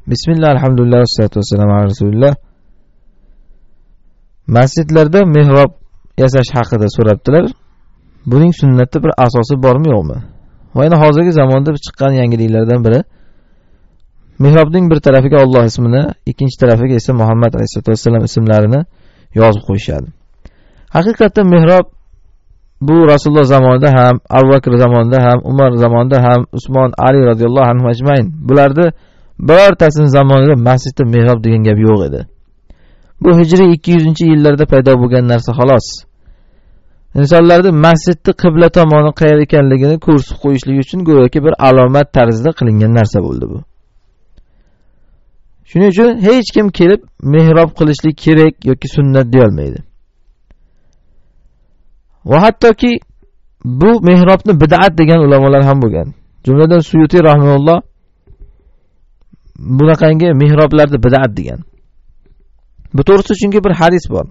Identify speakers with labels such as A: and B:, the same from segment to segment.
A: Bismillah, alhamdulillah, vassalatu vassalamu ala rasulillah. Masjidlarda mehrob yasash haqida so'rabdilar. Buning sunnatda bir asosi bormi yo'qmi? Va yana hozirgi zamonda chiqqan yangiliklardan biri mehrobning bir tarafiga Alloh ismini, ikkinchi tarafiga esa Muhammad alayhisolatu vassalam ismlarini yozib qo'yishadi. Haqiqatan mehrob bu Rasululloh zamonida ham, Abu Bakr zamonida ham, Umar zamonida ham, Usmon, Ali radhiyallohu anhu ajmain bularda birortasining zamonida masjidda mehrob degan gap yo'q edi. Bu hijriy 200-yillarda paydo bo'lgan narsa xolos. İnsanlarda masjidni qibla tomoni qayerda ekanligini ko'rsatib qo'yishligi uchun go'yoki bir alomat tarzida qilingan narsa bo'ldi bu. Shuning uchun hech kim kelib mehrob qilishlik kerak yoki sunnat deya olmaydi. Va hattoki bu mehrobni bid'at degan ulamolar ham bo'lgan. Jumladan Suyuti rahimahulloh bunaqangi mehroblarni bid'at degan. Bu to'g'risida chunki bir hadis bor.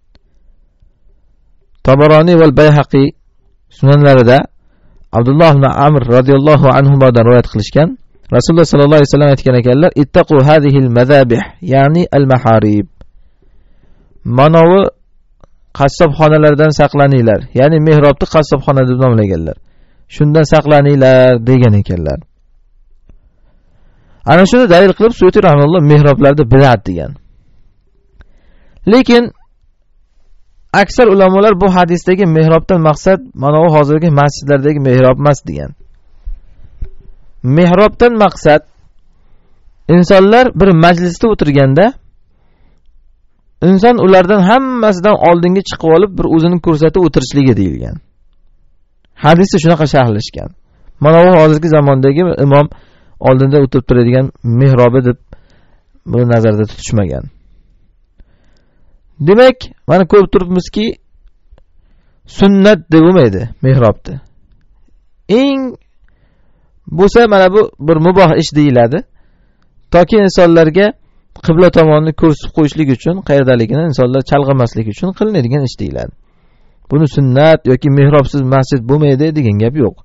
A: Tabarani va Bayhaqi sunanlarida Abdulloh ibn Amr radhiyallohu anhudan rivoyat qilishgan. Rasululloh sallallohu alayhi vasallam aytgan ekanlar: "Ittaqu hadihil mazabih", ya'ni al-maharib. Manovi qassobxonalardan saqlaninglar, ya'ni mehrobni qassobxona deb nomlaganlar. Shundan saqlaninglar degan ekanlar. Ana shuni dalil qilib Suyuti rahimahulloh mehroblarda bid'at degan. Lekin aksar ulamolar bu hadisdagi mehrobdan maqsad mana bu hozirgi masjidlardagi mehrob emas degan. Mehrobdan maqsad insonlar bir majlisda o'tirganda inson ulardan hammasidan oldinga chiqib olib bir o'zini ko'rsatib o'tirishligi deyilgan. Hadisda shunaqa sharhlashgan. Mana bu hozirgi zamondagi imom oldinda o'tirib turadigan mehrobi deb buni nazarda tutishmagan. Demak, mana ko'rib turibmizki, sunnat deb bo'lmaydi mehrobni. Eng bo'lsa mana bu bir muboh ish deyiladi. Toki insonlarga qibla tomonini ko'rsatib qo'yishlik uchun, qayerdaligini insonlar chalg'imaslik uchun qilinadigan ish deyiladi. Buni sunnat yoki mehrobsiz masjid bo'lmaydi degan gap yo'q.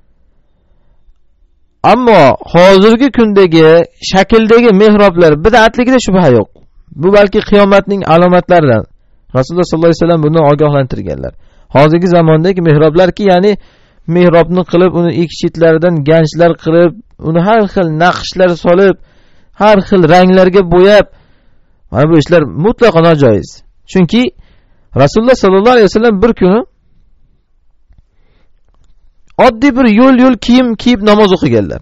A: Ammo hozirgi kundagi shakldagi mehroblar bid'atligida shubha yo'q. Bu balki qiyomatning alomatlaridan. Rasululloh sallallohu alayhi vasallam buni ogohlantirganlar. Hozirgi zamondagi mehroblarki, ya'ni mehrobni qilib, uni ikki chetlaridan ganchlar qilib, uni har xil naqshlar solib, har xil ranglarga bo'yab, mana bu ishlar mutlaqo nojoiz. Chunki Rasululloh sallallohu alayhi vasallam bir kuni oddiy bir yo'l kiyim kiyib namoz o'qiganlar.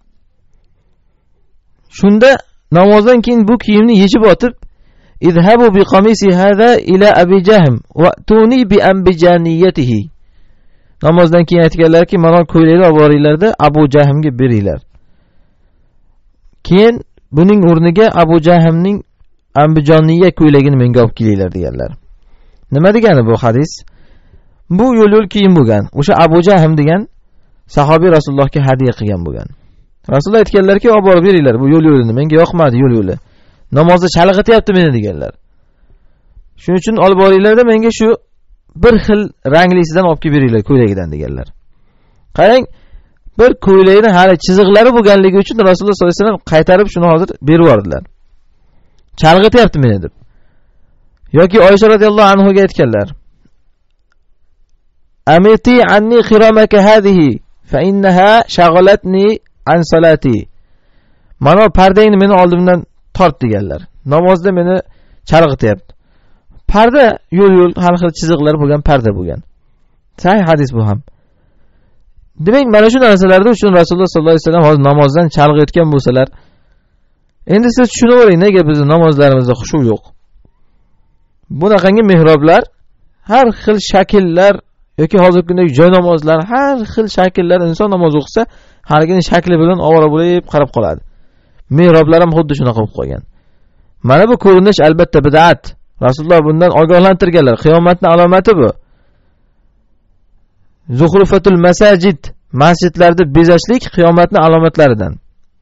A: Shunda namozdan keyin bu kiyimni yechib otib, "İzhabu bi qamisi hada ila Abi Jahm wa tuni bi ambijaniyatihi." Namozdan keyin aytganlarki, "Mana ko'ylakni olib boringlar-da Abu Jahmga beringlar." Keyin buning o'rniga Abu Jahmning ambijoniya ko'ylagini menga olib kelinglar deganlar. Nima degani bu hadis? Bu yo'l kiyim bo'lgan. O'sha Abu Jahm degan sahobiy Rasulullohga hadiya qilgan bo'lgan. Rasululloh aytganlarki, "Olib borib beringlar bu yo'lini, menga yoqmadi yo'li. Namozda chalg'ityapti meni" deganlar. Shuning uchun olib boringlar-da menga shu bir xil ranglisidan olib kelib beringlar ko'ylagidan deganlar. Qarang, bir ko'ylakni hali chiziqlari bo'lganligi uchun Rasululloh sollallohu alayhi vasallam qaytarib shuni hozir berib yubordilar. Chalg'ityapti meni deb. Yoki Oysha radhiyallohu anhuga aytganlar: "Amiti anni khiramaka hadihi fa innaha shaghalatni an salati." Mana pardangni meni oldimdan tort deganlar. Namozda meni chalg'ityapti. Parda yo'l har xil chiziqlar bo'lgan parda bo'lgan. Sahih hadis bu ham. Demak, mana shu narsalarda uchun Rasululloh sollallohu alayhi vasallam hozir namozdan chalg'itgan bo'lsalar, endi siz tushunavering, nega bizning namozlarimizda xushu yo'q? Bunaqangi mehroblar, har xil shakllar yoki hozirgi kundagi joy namozlar, har xil shakllar inson namoz o'qisa, hargina shakli bilan ovora bo'lib qarab qoladi. Mehroblar ham xuddi shunaqa bo'lib qolgan. Mana bu ko'rinish albatta bid'at. Rasululloh bundan ogohlantirganlar. Qiyomatning alomati bu. Zuhrufatul masajid, masjidlarda bezashlik qiyomatning alomatlaridan.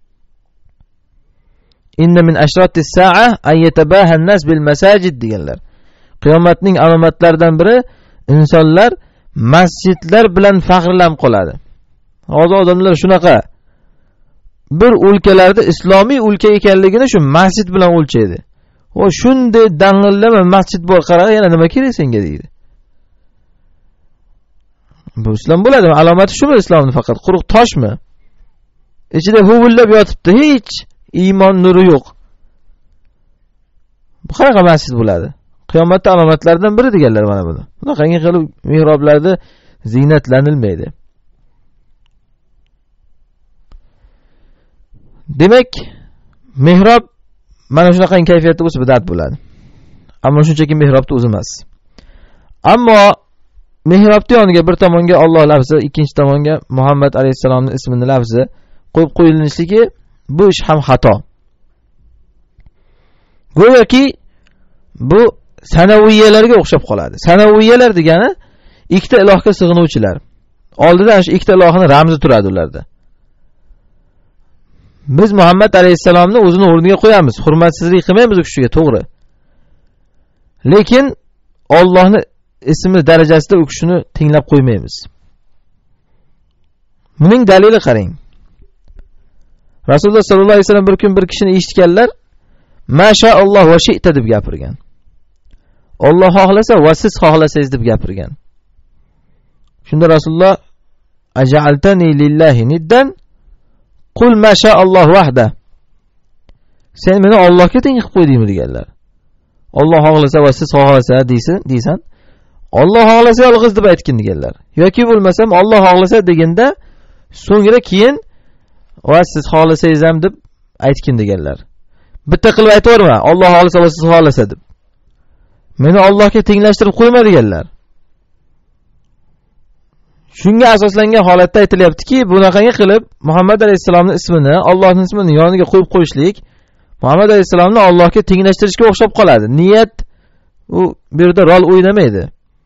A: Inna min ashratis sa'a an yatabaha an-nas bil masajid deganlar. Qiyomatning alomatlaridan biri insonlar masjidlar bilan faxrlanib qoladi. Hozir odamlar shunaqa bir o'lkalarda islomiy o'lka ekanligini shu masjid bilan o'lchaydi. O shunday dang'illama masjid bor, qara, yana nima kerak senga deydi. Bu islom bo'ladimi? Alomati shumi islomning? Faqat quruq toshmi? Ichida huvillab yotibdi, hech iymon nuri yo'q. Bu qanaqa masjid bo'ladi? Qiyomatda alomatlaridan biri deganlar mana buni. Bunaqangi qilib mihroblarda ziynatlanilmaydi. Demak, mihrob mana shunaqa kayfiyatda bo'lsa bidat bo'ladi. Ammo shunchaki mihrobni o'zi emas. Ammo mihrobning yoniga bir tomonga Alloh lafzi, ikkinchi tomonga Muhammad alayhisalomning ismini lafzi qo'yib qo'yilishligi bu ish ham xato. Go'yoki bu sanaviyyalarga o'xshab qoladi. Sanaviyyalar degani ikkita ilohga sig'inuvchilar. Oldidan shu ikkita ilohning ramzi turadi ularda. Biz Muhammad alayhisalomni o'zini o'rniga qo'yamiz, hurmatsizlik qilmaymiz u kishiga, to'g'ri. Lekin Allohning ismi darajasida u kishini tinglab qo'ymaymiz. Buning dalili qarang. Rasululloh sollallohu alayhi vasallam bir kun bir kishini eshitganlar, "Mashaalloh va shi'ta" deb gapirgan. Alloh xohlasa va siz xohlasangiz deb gapirgan. Shunda Rasululloh "Aj'altani lillahi niddan qul mashaalloh vahda." Sen meni Allohga teng qilib qo'ydingmi deganlar. Alloh xohlasa va siz xohlasa deysan. Alloh xohlasa yolg'iz deb aytgin deganlar. Yoki bo'lmasam Alloh xohlasa deganda so'ngra keyin va siz xohlasangiz ham deb aytgin deganlar. Bitta qilib aytaverma, Alloh xohlasa va siz xohlasa deb. Meni Allohga tenglashtirib qo'yma deganlar. Shunga asoslangan holatda aytilyaptiki, bunaqangi qilib Muhammad alayhisalomning ismini, Allohning ismini yoniga qo'yib qo'yishlik Muhammad alayhisalomni Allohga tenglashtirishga o'xshab qoladi. Niyat u bu yerda rol o'ynamaydi.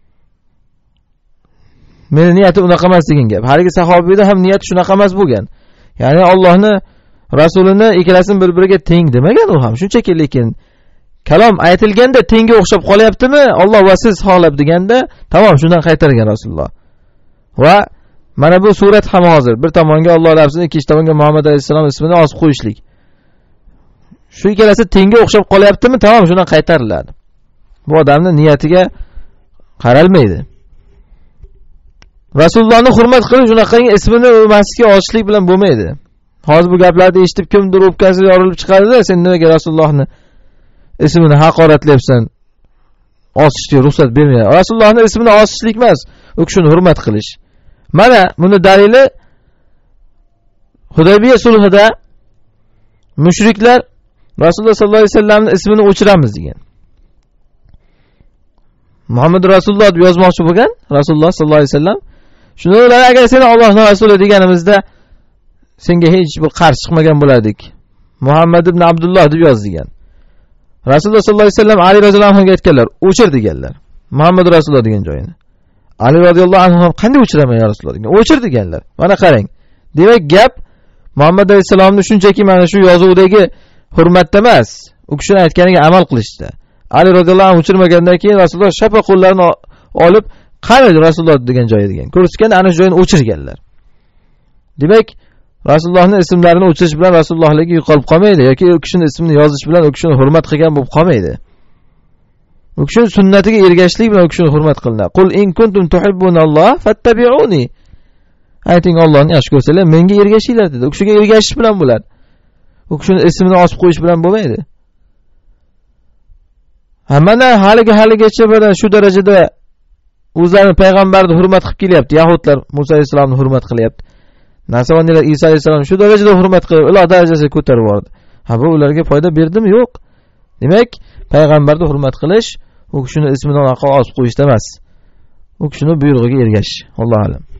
A: Meni niyati unaqa emas degan gap. Haligi sahobiyda ham niyati shunaqa emas bo'lgan. Ya'ni Allohni rasulini ikkalasini bir-biriga teng demagan u ham. Shunchaki lekin kalom aytilganda tenga o'xshab qolyaptimi? Alloh va siz xohlab deganda, tamom, shundan qaytargan Rasululloh. Va mana bu surat ham hozir bir tomonga Alloh lafzini, ikkinchi tomonga Muhammad alayhisalom ismini osib qo'yishlik. Shu ikkalasi tenga o'xshab qolyaptimi? Tamom, shundan qaytariladi. Bu odamning niyatiga qaralmaydi. Rasulullohni hurmat qilish shunaqangi ismini masjidga osishlik bilan bo'lmaydi. Hozir bu gaplarni eshitib kimdir o'pkasi yorilib chiqadi-da, sen nimaga Rasulullohni ismini haqoratlayapsan? Osishga ruxsat bermaydi. Rasulullohni ismini osishlik emas, u kishini hurmat qilish. Mana buni dalili Hudaybiya sulhida mushriklar Rasululloh sollallohu alayhi vasallamning ismini o'chiramiz degan. Muhammad Rasululloh deb yozmoqchi bo'lgan Rasululloh sollallohu alayhi vasallam. Shuni ular agar seni Allohning rasuli deganimizda senga hech bir qarshi chiqmagan bo'lardik. Muhammad ibn Abdulloh deb yoz degan. Rasululloh sollallohu alayhi vasallam Ali roziyallohu anhuga aytganlar, o'chir deganlar. Muhammad Rasululloh degan joyini. Ali roziyallohu anhu qanday o'chiraman ya Rasululloh degan. O'chir deganlar. Mana qarang. Demak gap Muhammad alayhisalomni shunchaki mana shu yozuvdagi hurmatda emas, u kishining aytganiga amal qilishdi. Ali roziyallohu anhu o'chirmagandan keyin Rasululloh shapa qo'llarini olib, qani Rasululloh degan joyi degan. Ko'rsatgan ana shu joyini o'chirganlar. Demak, Rasulullohning ismlarini o'chirish bilan Rasulullohligi yo'qolib qolmaydi yoki u kishining ismini yozish bilan u kishini hurmat qilgan bo'lib qolmaydi. U kishining sunnatiga ergashishlik bilan u kishini hurmat qilinadi. Qul in kuntum tuhibbunalloh fattabi'uni. Ayting, Allohni yaxshi ko'rsanglar, menga ergashinglar dedi. U kishiga ergashish bilan bo'ladi. U kishining ismini osib qo'yish bilan bo'lmaydi. Mana haligacha mana shu darajada o'zlarini payg'ambarni hurmat qilib kelyapti. Yahudlar Musa alayhisalomni hurmat qilyapti. Nasronilar Isa alayhisalom shu darajada hurmat qilib, iloh darajasiga ko'tarib bordi. Bu ularga foyda berdimi? Yo'q. Demak, payg'ambarni hurmat qilish u kishining ismini osib qo'yishda emas. U kishining buyrug'iga ergashish. Alloh alam.